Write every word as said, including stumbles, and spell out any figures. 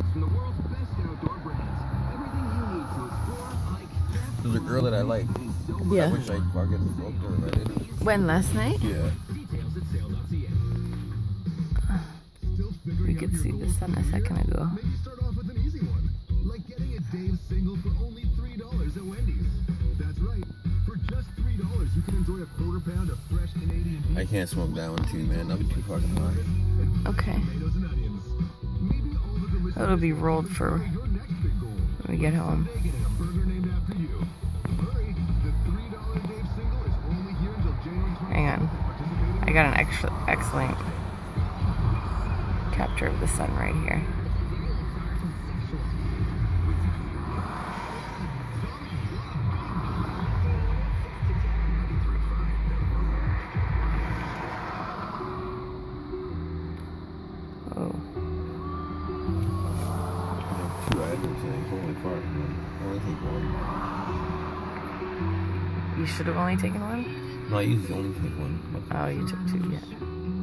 There's a girl that I like. Yeah. I wish I fucking spoke to her, but I didn't. When, last night? Yeah. We could see the sun a second ago. I can't smoke that one too, man. That'll be too fucking hot. Okay. It'll be rolled for when we get home. Hang on. I got an extra excellent capture of the sun right here. Oh. Two items, like, holy fuck, man. I only take one. You should have only taken one? No, I usually only take one. Oh, you took two, yeah.